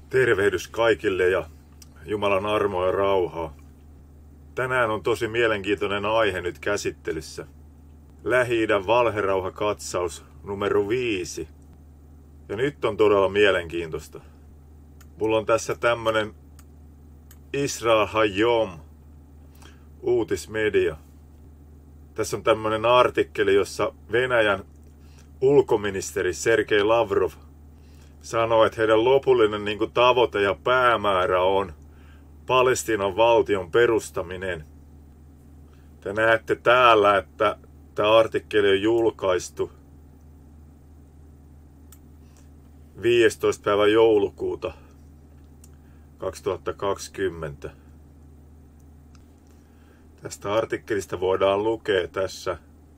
Tervehdys kaikille ja Jumalan armoa ja rauhaa. Tänään on tosi mielenkiintoinen aihe nyt käsittelyssä. Lähi-idän valherauhakatsaus numero 5. Ja nyt on todella mielenkiintoista. Mulla on tässä tämmönen Israel Hayom uutismedia. Tässä on tämmönen artikkeli, jossa Venäjän ulkoministeri Sergei Lavrov sanoo, että heidän lopullinen tavoite ja päämäärä on Palestiinan valtion perustaminen. Te näette täällä, että tämä artikkeli on julkaistu 15. päivä joulukuuta 2020. Tästä artikkelista voidaan lukea tässä,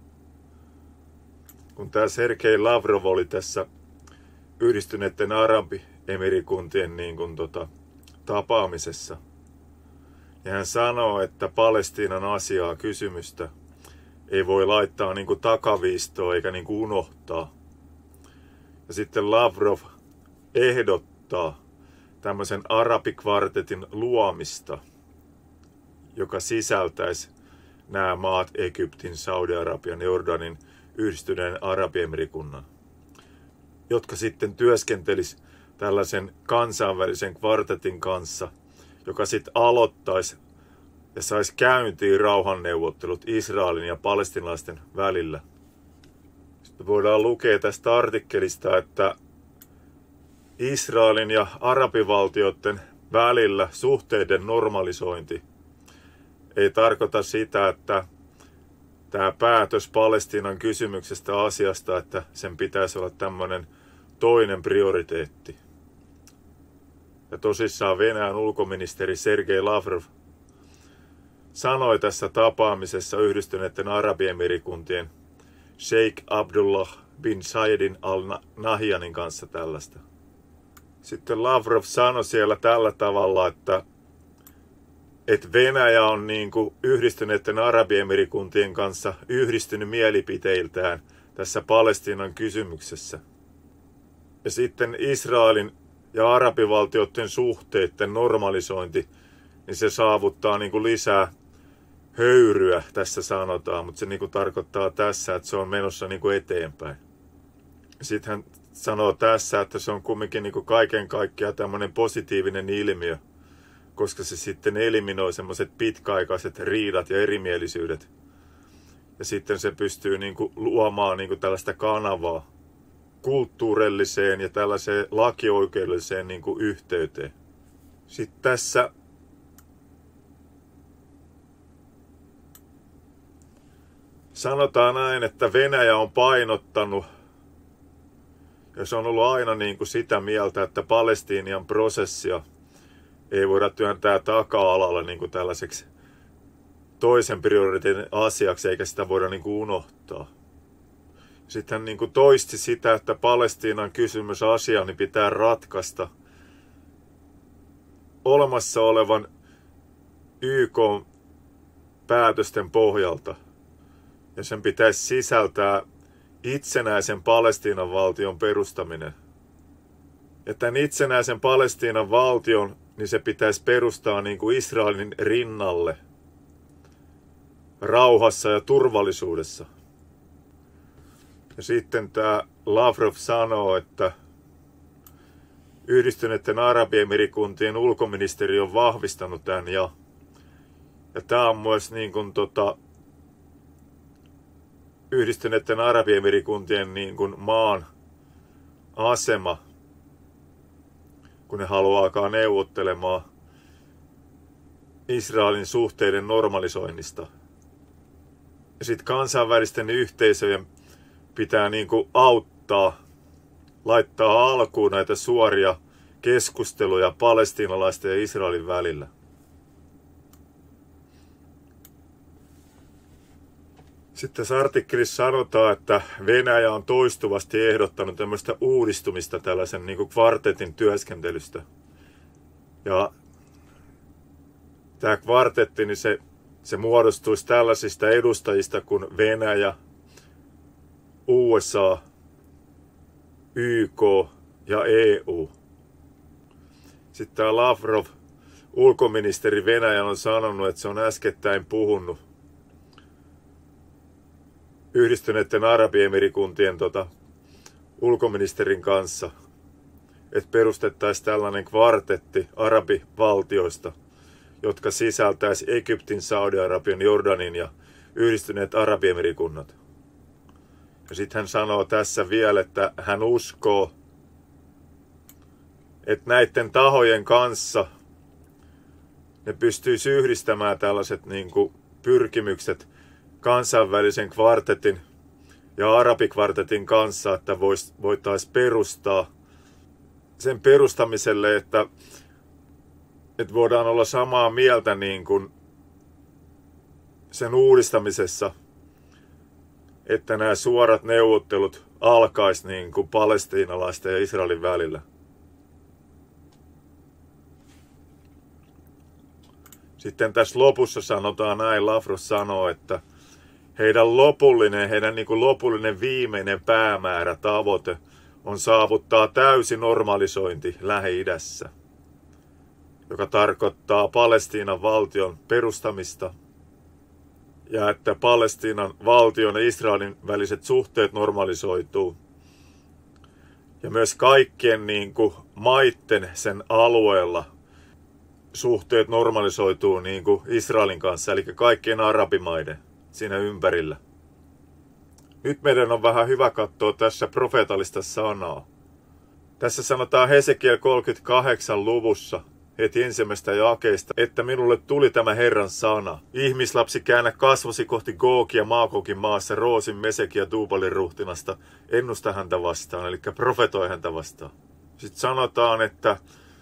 kun tämä Sergei Lavrov oli tässä Yhdistyneiden Arabiemirikuntien tapaamisessa. Ja hän sanoo, että Palestiinan asiaa kysymystä ei voi laittaa takaviistoon eikä unohtaa. Ja sitten Lavrov ehdottaa tämmöisen arabikvartetin luomista, joka sisältäisi nämä maat Egyptin, Saudi-Arabian, Jordanin, Yhdistyneen Arabiemirikuntien, jotka sitten työskentelis tällaisen kansainvälisen kvartetin kanssa, joka sitten aloittaisi ja saisi käyntiin rauhanneuvottelut Israelin ja palestiinalaisten välillä. Sitten voidaan lukea tästä artikkelista, että Israelin ja arabivaltioiden välillä suhteiden normalisointi ei tarkoita sitä, että tämä päätös Palestiinan kysymyksestä asiasta, että sen pitäisi olla tämmöinen toinen prioriteetti. Ja tosissaan Venäjän ulkoministeri Sergei Lavrov sanoi tässä tapaamisessa Yhdistyneiden Arabiemirikuntien Sheikh Abdullah bin Zayedin al-Nahyanin kanssa tällaista. Sitten Lavrov sanoi siellä tällä tavalla, että Venäjä on Yhdistyneiden Arabiemirikuntien kanssa yhdistynyt mielipiteiltään tässä Palestiinan kysymyksessä. Ja sitten Israelin ja arabivaltioiden suhteiden normalisointi, niin se saavuttaa lisää höyryä, tässä sanotaan, mutta se tarkoittaa tässä, että se on menossa eteenpäin. Sitten hän sanoo tässä, että se on kumminkin kaiken kaikkiaan tämmöinen positiivinen ilmiö, koska se sitten eliminoi semmoiset pitkäaikaiset riidat ja erimielisyydet. Ja sitten se pystyy luomaan tällaista kanavaa kulttuurilliseen ja tällaiseen lakioikeudelliseen yhteyteen. Sitten tässä sanotaan näin, että Venäjä on painottanut, ja se on ollut aina sitä mieltä, että Palestiinian prosessia ei voida työntää taka-alalle tällaiseksi toisen prioriteetin asiaksi, eikä sitä voida unohtaa. Sitten hän toisti sitä, että Palestiinan kysymysasia niin pitää ratkaista olemassa olevan YK-päätösten pohjalta. Ja sen pitäisi sisältää itsenäisen Palestiinan valtion perustaminen. Ja tämän itsenäisen Palestiinan valtion, niin se pitäisi perustaa Israelin rinnalle rauhassa ja turvallisuudessa. Ja sitten tämä Lavrov sanoo, että Yhdistyneiden Arabiemirikuntien ulkoministeri on vahvistanut tämän ja tämä on myös Yhdistyneiden Arabiemirikuntien maan asema, kun ne haluaa alkaa neuvottelemaan Israelin suhteiden normalisoinnista. Ja sitten kansainvälisten yhteisöjen pitää auttaa, laittaa alkuun näitä suoria keskusteluja palestiinalaisten ja Israelin välillä. Sitten tässä artikkelissa sanotaan, että Venäjä on toistuvasti ehdottanut tämmöistä uudistumista tällaisen kvartetin työskentelystä. Ja tämä kvartetti, niin se muodostuisi tällaisista edustajista kuin Venäjä, USA, YK ja EU. Sitten tämä Lavrov, ulkoministeri Venäjän, on sanonut, että se on äskettäin puhunut Yhdistyneiden Arabiemirikuntien ulkoministerin kanssa, että perustettaisiin tällainen kvartetti arabivaltioista, jotka sisältäisi Egyptin, Saudi-Arabian, Jordanin ja Yhdistyneet Arabiemirikunnat. Ja sitten hän sanoo tässä vielä, että hän uskoo, että näiden tahojen kanssa ne pystyisi yhdistämään tällaiset pyrkimykset kansainvälisen kvartetin ja arabikvartetin kanssa, että voitaisiin perustaa sen perustamiselle, että voidaan olla samaa mieltä sen uudistamisessa, että nämä suorat neuvottelut alkaisi palestiinalaisten ja Israelin välillä. Sitten tässä lopussa sanotaan näin, Lavrov sanoo, että heidän lopullinen viimeinen päämäärä, tavoite on saavuttaa täysi normalisointi Lähi-idässä, joka tarkoittaa Palestiinan valtion perustamista ja että Palestiinan valtion ja Israelin väliset suhteet normalisoituu. Ja myös kaikkien maitten sen alueella suhteet normalisoituu Israelin kanssa, eli kaikkien arabimaiden siinä ympärillä. Nyt meidän on vähän hyvä katsoa tässä profeetallista sanaa. Tässä sanotaan Hesekiel 38 luvussa heti ensimmäistä jakeesta, että minulle tuli tämä Herran sana. Ihmislapsi, käännä kasvosi kohti Googia Maagogin maassa, Roosin, Mesekin ja Tuubalin ruhtinasta. Ennusta häntä vastaan, eli profetoi häntä vastaan. Sitten sanotaan, että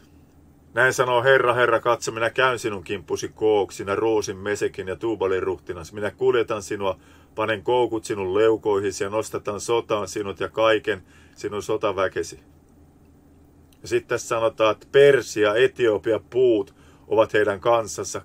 näin sanoo Herra, Herra, katso, minä käyn sinun kimppusi Goog, sinä Roosin, Mesekin ja Tuubalin ruhtinas. Minä kuljetan sinua, panen koukut sinun leukoihisi ja nostetaan sotaan sinut ja kaiken sinun sotaväkesi. Ja sitten tässä sanotaan, että Persia, Etiopia, Puut ovat heidän kanssassa.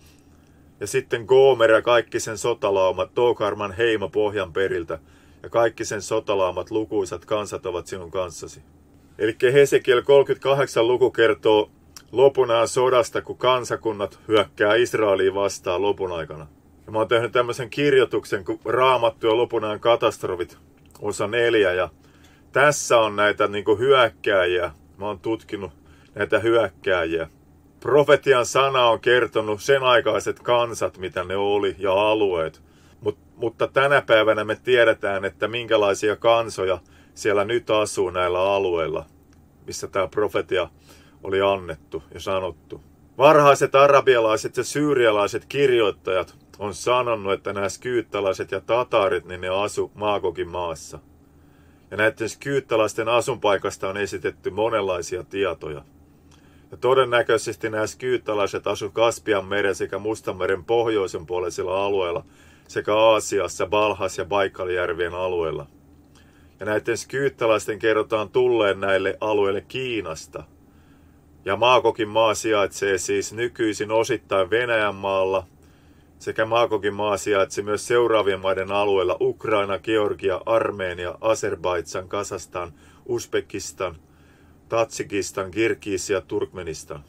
Ja sitten Gomer ja kaikki sen sotalaumat, Togarman heimo pohjan periltä. Ja kaikki sen sotalaumat, lukuisat kansat ovat sinun kanssasi. Eli Hesekiel 38 luku kertoo lopunaan sodasta, kun kansakunnat hyökkää Israeliin vastaan lopun aikana. Ja mä oon tehnyt tämmöisen kirjoituksen, kun Raamattu ja lopunaan katastrofit, osa 4. Ja tässä on näitä hyökkääjiä. Mä oon tutkinut näitä hyökkääjiä. Profetian sana on kertonut sen aikaiset kansat, mitä ne oli, ja alueet. Mutta tänä päivänä me tiedetään, että minkälaisia kansoja siellä nyt asuu näillä alueilla, missä tämä profetia oli annettu ja sanottu. Varhaiset arabialaiset ja syyrialaiset kirjoittajat on sanonut, että nämä skyyttalaiset ja tataarit, niin ne asu Maagogin maassa. Ja näiden skyyttalaisten asunpaikasta on esitetty monenlaisia tietoja. Ja todennäköisesti nämä skyyttalaiset asu Kaspian meren sekä Mustanmeren pohjoisen puoleisilla alueilla sekä Aasiassa, Balhas ja Baikalijärvien alueilla. Ja näiden skyyttalaisten kerrotaan tulleen näille alueille Kiinasta. Ja Maagogin maa sijaitsee siis nykyisin osittain Venäjän maalla, sekä Maagogin maa sijaitsee myös seuraavien maiden alueilla Ukraina, Georgia, Armenia, Azerbaidžan, Kazakistan, Uzbekistan, Tadžikistan, Kirgisia ja Turkmenistan.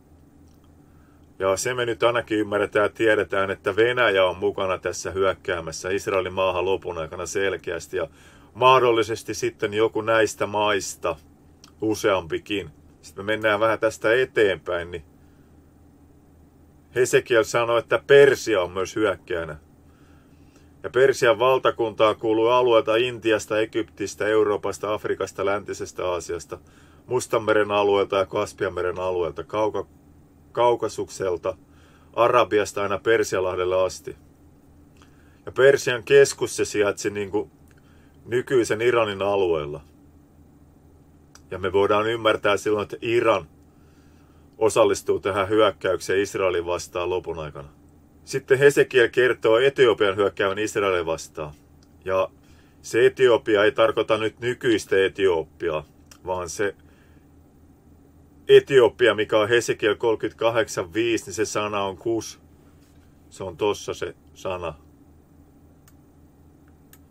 Ja se me nyt ainakin ymmärretään ja tiedetään, että Venäjä on mukana tässä hyökkäämässä Israelin maahan lopun aikana selkeästi ja mahdollisesti sitten joku näistä maista, useampikin. Sitten me mennään vähän tästä eteenpäin, niin Hesekiel sanoi, että Persia on myös hyökkäänä. Ja Persian valtakuntaa kuuluu alueelta Intiasta, Egyptistä, Euroopasta, Afrikasta, Läntisestä Aasiasta, Mustanmeren alueelta ja Kaspianmeren alueelta, Kaukasukselta, Arabiasta aina Persialahdelle asti. Ja Persian keskus se sijaitsi nykyisen Iranin alueella. Ja me voidaan ymmärtää silloin, että Iran osallistuu tähän hyökkäykseen Israelin vastaan lopun aikana. Sitten Hesekiel kertoo Etiopian hyökkäävän Israelin vastaan. Ja se Etiopia ei tarkoita nyt nykyistä Etiopiaa, vaan se Etiopia, mikä on Hesekiel 38.5, niin se sana on Kus. Se on tossa se sana.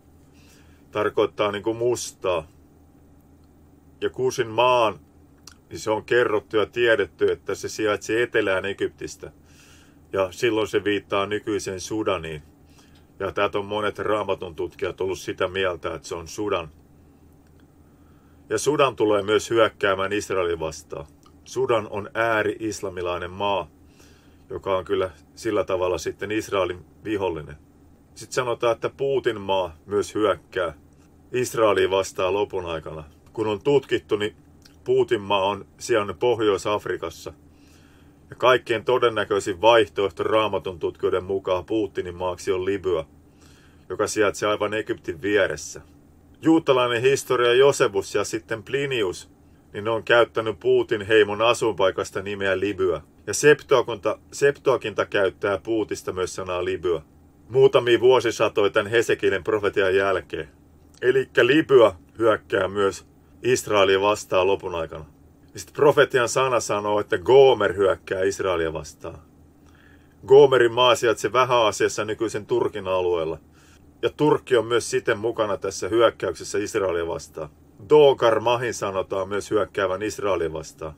Tarkoittaa mustaa. Ja Kusin maan niin se on kerrottu ja tiedetty, että se sijaitsi etelään Egyptistä. Ja silloin se viittaa nykyiseen Sudaniin. Ja täältä on monet raamatun tutkijat ollut sitä mieltä, että se on Sudan. Ja Sudan tulee myös hyökkäämään Israelin vastaan. Sudan on ääri-islamilainen maa, joka on kyllä sillä tavalla sitten Israelin vihollinen. Sitten sanotaan, että Putin maa myös hyökkää Israeliin vastaan lopun aikana. Kun on tutkittu, niin Putin maa on sijainnut Pohjois-Afrikassa. Ja kaikkien todennäköisin vaihtoehto raamatun tutkijoiden mukaan Putinin maaksi on Libya, joka sijaitsee aivan Egyptin vieressä. Juutalainen historia Josebus ja sitten Plinius, niin ne on käyttänyt Putin heimon asuinpaikasta nimeä Libya. Ja Septuaginta käyttää Puutista myös sanaa Libya. Muutamia vuosisatoja tämän Hesekielen profetian jälkeen. Elikkä Libya hyökkää myös Israelia vastaan lopun aikana. Sitten profetian sana sanoo, että Gomer hyökkää Israelia vastaan. Gomerin maa sijaitsee Vähä-Aasiassa nykyisen Turkin alueella. Ja Turkki on myös siten mukana tässä hyökkäyksessä Israelia vastaan. Togarmahin sanotaan myös hyökkäävän Israelia vastaan.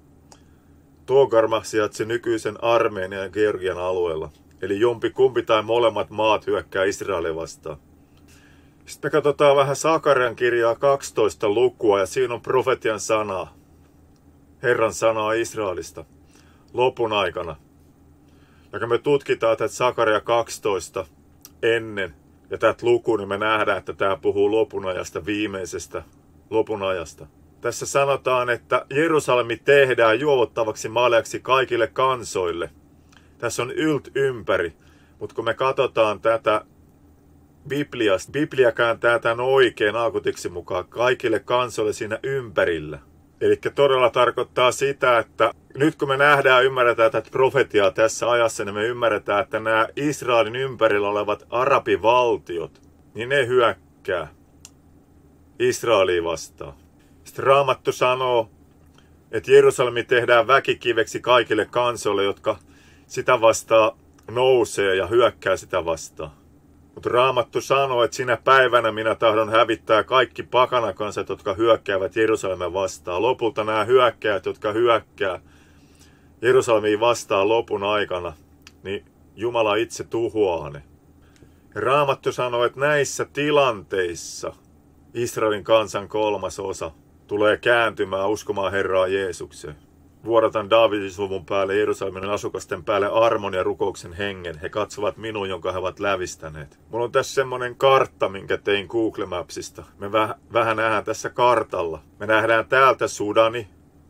Togarmah sijaitsee nykyisen Armenian ja Georgian alueella. Eli jompikumpi tai molemmat maat hyökkää Israelia vastaan. Sitten me katsotaan vähän Sakarian kirjaa 12 lukua ja siinä on profetian sanaa. Herran sanaa Israelista lopun aikana. Ja kun me tutkitaan tätä Sakaria 12 ennen ja tätä lukua, niin me nähdään, että tämä puhuu lopun ajasta, viimeisestä lopun ajasta. Tässä sanotaan, että Jerusalemi tehdään juovottavaksi maljaksi kaikille kansoille. Tässä on ympäri, mutta kun me katsotaan tätä Bibliasta, Biblia kääntää tämän oikein alkutiksi mukaan kaikille kansoille siinä ympärillä. Eli todella tarkoittaa sitä, että nyt kun me nähdään ja ymmärretään tätä profetiaa tässä ajassa, niin me ymmärretään, että nämä Israelin ympärillä olevat arabivaltiot, niin ne hyökkää Israeliin vastaan. Sitten Raamattu sanoo, että Jerusalemi tehdään väkikiveksi kaikille kansoille, jotka sitä vastaan nousee ja hyökkää sitä vastaan. Mutta Raamattu sanoo, että sinä päivänä minä tahdon hävittää kaikki pakanakansat, jotka hyökkäävät Jerusalemin vastaan. Lopulta nämä hyökkäjät, jotka hyökkää Jerusalemiin vastaan lopun aikana, niin Jumala itse tuhoaa ne. Ja Raamattu sanoo, että näissä tilanteissa Israelin kansan 1/3 tulee kääntymään uskomaan Herraa Jeesukseen. Vuodatan Daavidin suvun päälle, Jerusalemin asukasten päälle armon ja rukouksen hengen. He katsovat minun, jonka he ovat lävistäneet. Mulla on tässä semmonen kartta, minkä tein Google Mapsista. Me vähän nähdään tässä kartalla. Me nähdään täältä Sudani.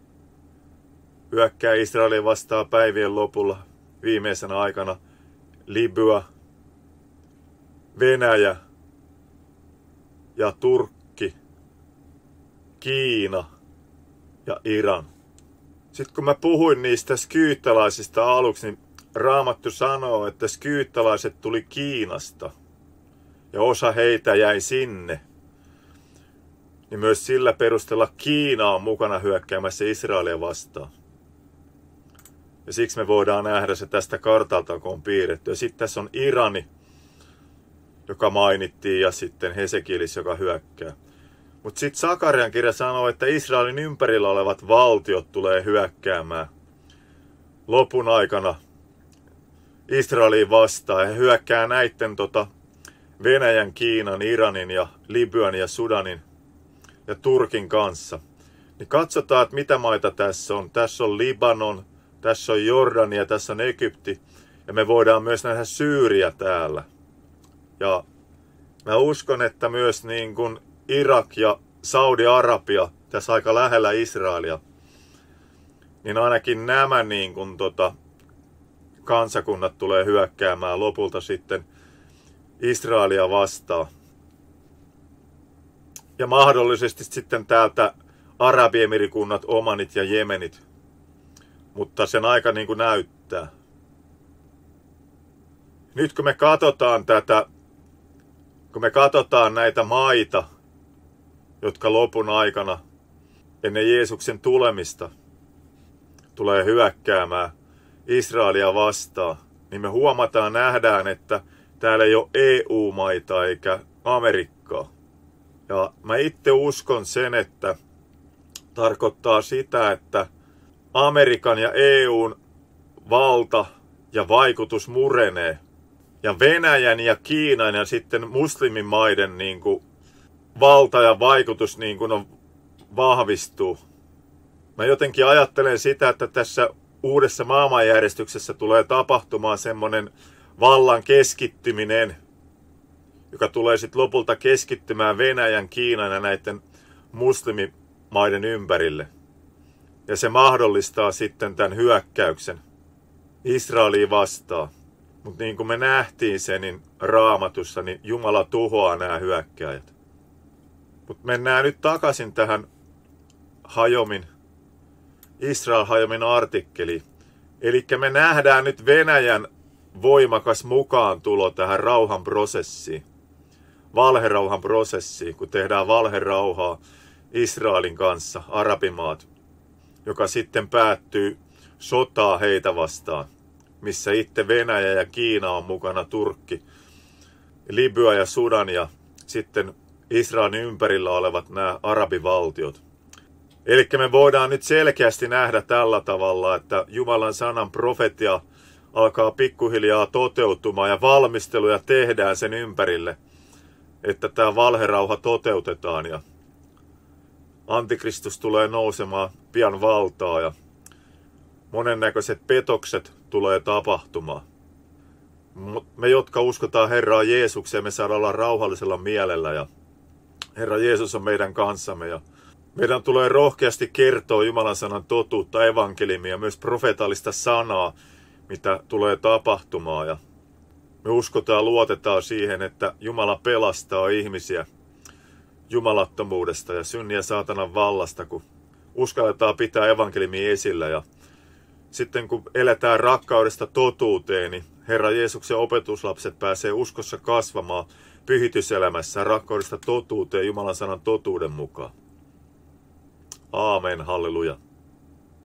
Hyökkää Israelin vastaan päivien lopulla viimeisenä aikana. Libya, Venäjä ja Turkki, Kiina ja Iran. Sitten kun mä puhuin niistä skyyttalaisista aluksi, niin Raamattu sanoo, että skyyttalaiset tuli Kiinasta ja osa heitä jäi sinne. Niin myös sillä perusteella Kiina on mukana hyökkäämässä Israelia vastaan. Ja siksi me voidaan nähdä se tästä kartalta, kun on piirretty. Ja sitten tässä on Irani, joka mainittiin, ja sitten Hesekielis, joka hyökkää. Mutta sitten Sakarian kirja sanoo, että Israelin ympärillä olevat valtiot tulee hyökkäämään lopun aikana Israeliin vastaan. He hyökkää näiden Venäjän, Kiinan, Iranin ja Libyan ja Sudanin ja Turkin kanssa. Niin katsotaan, että mitä maita tässä on. Tässä on Libanon, tässä on Jordania, tässä on Egypti. Ja me voidaan myös nähdä Syyria täällä. Ja mä uskon, että myös niin kuin Irak ja Saudi-Arabia, tässä aika lähellä Israelia, niin ainakin nämä niin kuin kansakunnat tulee hyökkäämään lopulta sitten Israelia vastaan. Ja mahdollisesti sitten täältä Arabiemirikunnat, Omanit ja Jemenit. Mutta sen aika niin kuin näyttää. Nyt kun me katsotaan näitä maita, jotka lopun aikana ennen Jeesuksen tulemista tulee hyökkäämään Israelia vastaan, niin me nähdään, että täällä ei ole EU-maita eikä Amerikkaa. Ja mä itse uskon sen, että tarkoittaa sitä, että Amerikan ja EUn valta ja vaikutus murenee. Ja Venäjän ja Kiinan ja sitten muslimimaiden valta ja vaikutus vahvistuu. Mä jotenkin ajattelen sitä, että tässä uudessa maailmanjärjestyksessä tulee tapahtumaan semmoinen vallan keskittyminen, joka tulee sitten lopulta keskittymään Venäjän, Kiinan ja näiden muslimimaiden ympärille. Ja se mahdollistaa sitten tämän hyökkäyksen Israeliin vastaan. Mutta niin kuin me nähtiin sen niin Raamatussa, niin Jumala tuhoaa nämä hyökkääjät. Mutta mennään nyt takaisin tähän Israel-Hajomin artikkeliin. Eli me nähdään nyt Venäjän voimakas mukaantulo tähän rauhanprosessiin. Valherauhanprosessiin, kun tehdään valherauhaa Israelin kanssa, arabimaat, joka sitten päättyy sotaa heitä vastaan, missä itse Venäjä ja Kiina on mukana, Turkki, Libya ja Sudan ja sitten Israelin ympärillä olevat nämä arabivaltiot. Eli me voidaan nyt selkeästi nähdä tällä tavalla, että Jumalan sanan profetia alkaa pikkuhiljaa toteutumaan ja valmisteluja tehdään sen ympärille, että tämä valherauha toteutetaan ja Antikristus tulee nousemaan pian valtaa ja monennäköiset petokset tulee tapahtumaan. Me, jotka uskotaan Herraa Jeesukseen, me saadaan olla rauhallisella mielellä ja Herra Jeesus on meidän kanssamme ja meidän tulee rohkeasti kertoa Jumalan sanan totuutta, evankeliumia ja myös profeetallista sanaa, mitä tulee tapahtumaan. Ja me uskotaan ja luotetaan siihen, että Jumala pelastaa ihmisiä jumalattomuudesta ja synnin ja saatanan vallasta, kun uskalletaan pitää evankeliumia esillä. Ja sitten kun eletään rakkaudesta totuuteen, niin Herra Jeesuksen opetuslapset pääsee uskossa kasvamaan pyhityselämässä rakkaudesta totuuteen Jumalan sanan totuuden mukaan. Aamen, halleluja.